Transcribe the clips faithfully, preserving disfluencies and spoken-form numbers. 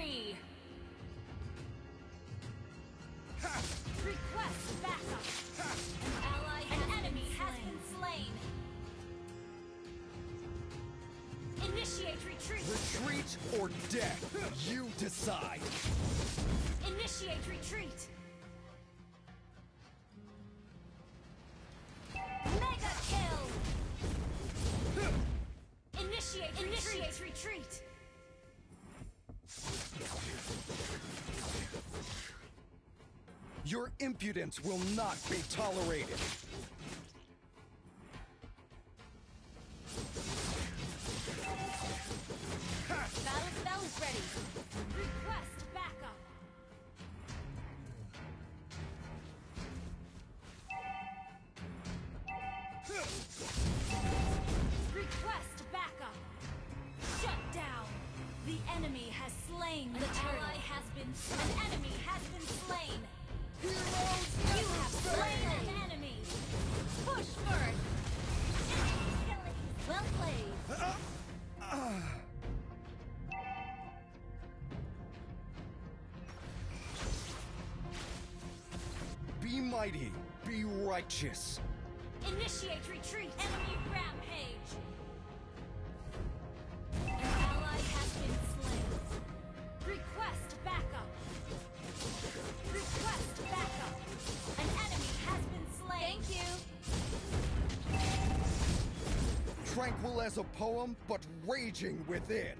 spree! Request backup! An ally, an enemy has been slain! Initiate retreat! Retreat or death, you decide! Initiate retreat! Mega kill! Initiate, Initiate retreat! Your impudence will not be tolerated! Battle spell is ready. Request backup. Request backup. Shut down. The enemy has slain the turtle. Ally has been slain. An enemy has been slain. Heroes You have slain an enemy. Push first. Well played. Uh, uh. Be mighty, be righteous. Initiate retreat. Enemy rampage. An ally has been slain. Request backup. Request backup. An enemy has been slain. Thank you. Tranquil as a poem, but raging within.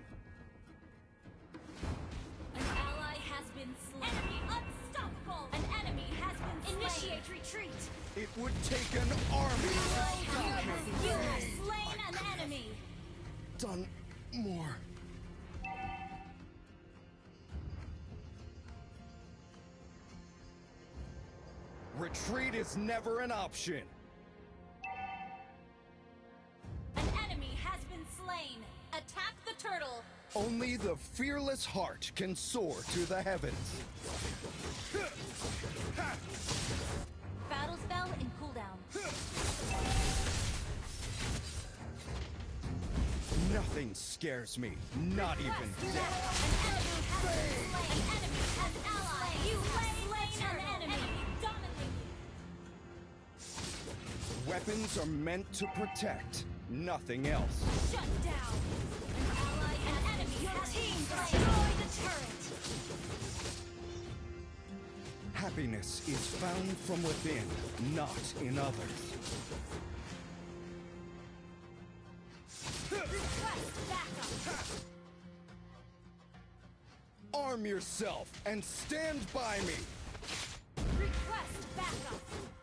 An ally has been slain. Enemy unstoppable. An enemy has been slain. Initiate retreat. It would take an army to stop me. You have slain an enemy. Done more. Retreat is never an option. An enemy has been slain. Attack the turtle. Only the fearless heart can soar to the heavens. Battle spell in cooldown. Nothing scares me, not even death. An enemy has been slain. An enemy, an ally. You have slain an enemy. Dominating. Weapons are meant to protect, nothing else. Shut down. An ally, an enemy. Your team destroyed the turret. Happiness is found from within, not in others. Request backup. Arm yourself and stand by me! Request backup.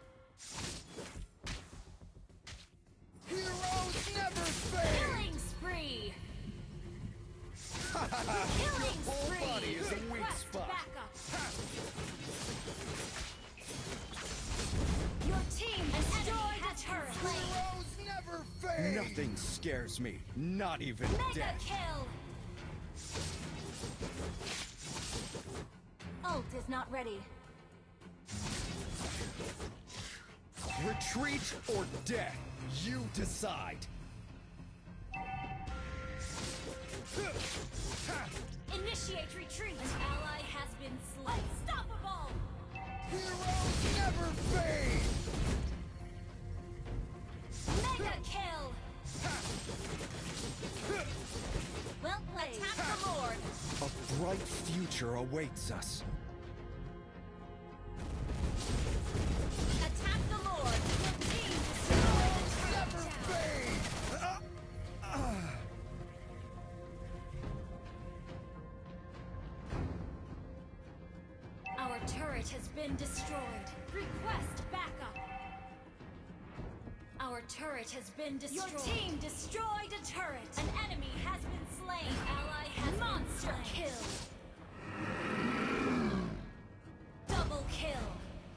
Heroes never fade! Killing spree. Your Killing whole spree. body is a weak Request spot. backup. Your team destroyed a turret. Heroes never fade! Nothing scares me, not even Mega death. kill. Ult is not ready. Retreat or death, you decide. Initiate retreat. An ally has been slain. Unstoppable. Heroes never fade! Mega kill. Well played. Attack the Lord. A bright future awaits us. Attack the Lord. Your team destroyed the Never turret. fade! Uh, uh. Our turret has been destroyed. Request backup. Our turret has been destroyed. Your team destroyed a turret. An enemy has been slain. An ally has Monster been slain. kill. Double kill.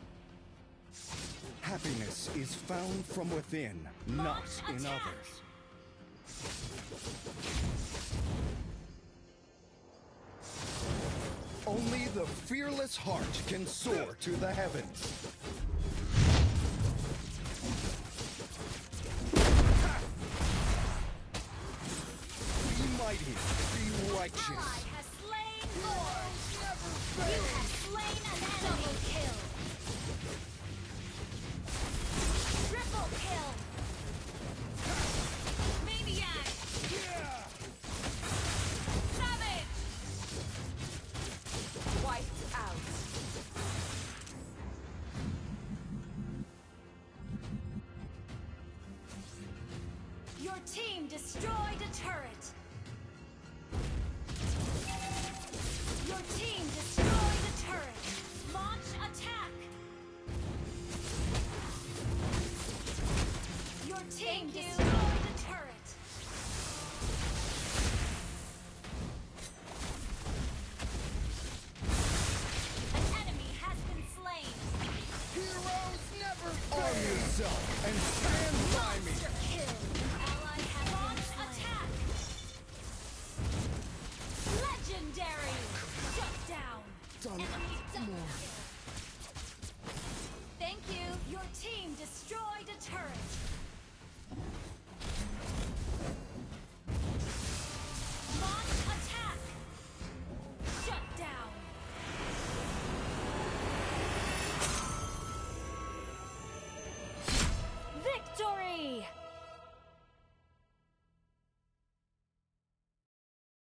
Happiness is found from within, Launch not in attack. others. Only the fearless heart can soar to the heavens. Be mighty, be righteous. Ally has slain Lord. You have slain an enemy. Double kill. Triple kill. Maniac. Savage. Wiped out. Your team destroyed a turret. Your team destroyed a turret. Launch attack. Your team destroyed a turret. An enemy has been slain. Heroes never fail. Arm yourself and stand by me. Monster kill. Ally has launched attack. Legendary. Shut down. Done Enemy double more. kill.